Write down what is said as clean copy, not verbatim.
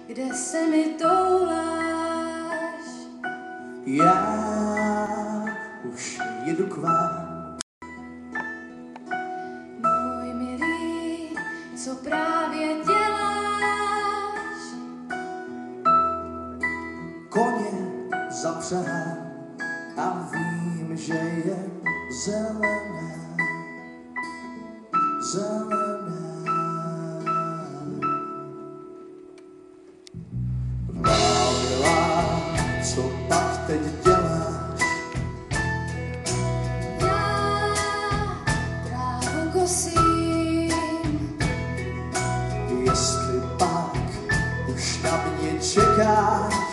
kde se mi touláš. Já už jedu k vám. Můj milý, co právě děláš? Koně zapřehám a vím, že je zelená, zelená. Válila, co pak teď děláš? Já trávu kosím. Jestli pak už na mě čekáš?